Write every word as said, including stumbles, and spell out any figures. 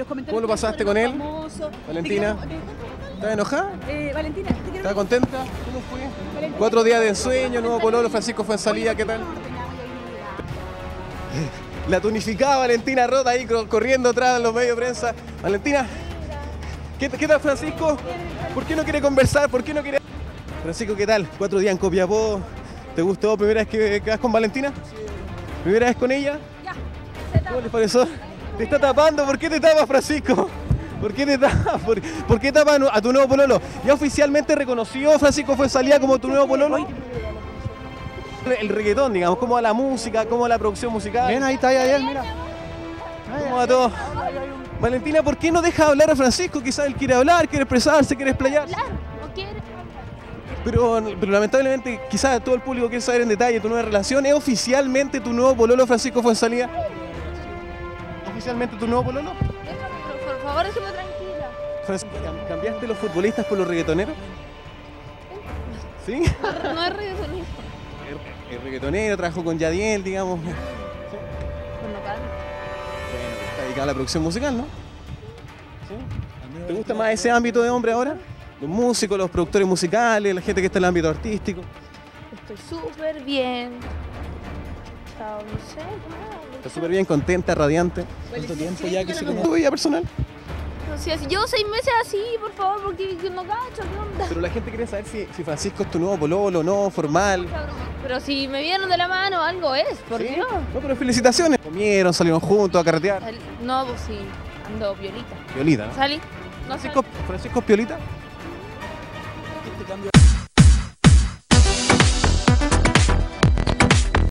comentarios. ¿Cómo lo pasaste con él? Famoso. Valentina. ¿Te quedó- ¿Estás enojada? Eh, Valentina, ¿te quedó- ¿Estás contenta? ¿Cómo fue? Valentina. Cuatro días de ensueño, nuevo pololo, Francisco Fuenzalía, ¿qué tal? La tunificada Valentina Rota ahí cor- corriendo atrás de los medios de prensa. Valentina, ¿qué, qué tal Francisco? ¿Por qué no quiere conversar? ¿Por qué no quiere...? Francisco, ¿qué tal? Cuatro días en Copiapó. ¿Te gustó? ¿Primera vez que, que vas con Valentina? ¿Primera vez con ella? Ya. ¿Cómo les pareció? Te está tapando, ¿por qué te tapas, Francisco? ¿Por qué te tapas? ¿Por, por qué tapas a tu nuevo pololo? ¿Ya oficialmente reconoció Francisco Fuenzalía como tu nuevo pololo? El reggaetón, digamos, cómo va la música, cómo va la producción musical. Bien, ahí está, ahí, ahí, mira. ¿Cómo va todo? Valentina, ¿por qué no deja hablar a Francisco? Quizás él quiere hablar, quiere expresarse, quiere explayar. Claro, no quiere. Pero, pero lamentablemente, quizás todo el público quiere saber en detalle tu nueva relación. ¿Es oficialmente tu nuevo pololo, Francisco Fuenzalía? ¿Oficialmente tu nuevo pololo? Déjame, por, por favor, déjame tranquila. Francisco, ¿cam- ¿cambiaste los futbolistas por los reggaetoneros? ¿Sí? No, no es reggaetonista. El, el reggaetonero, trabajó con Yadiel, digamos. Pues no canta. Bueno, está dedicado a la producción musical, ¿no? ¿Sí? ¿Te gusta más ese ámbito de hombre ahora? Los músicos, los productores musicales, la gente que está en el ámbito artístico. Estoy súper bien. Chao, no sé, nada. Está súper bien, contenta, radiante. ¿Cuánto tiempo ya que se conoce? ¿Tu vida personal? No sé, si yo seis meses así, por favor, porque yo no cacho, ¿qué onda? Pero la gente quiere saber si, si Francisco es tu nuevo pololo, no, formal. Pero si me vieron de la mano, algo es, por ¿Sí? Dios. No, pero felicitaciones. Comieron, salieron juntos a carretear. Sal- No, pues sí, ando violita. Piolita, ¿no? ¿Salí? No salí. Francisco, Francisco es Piolita.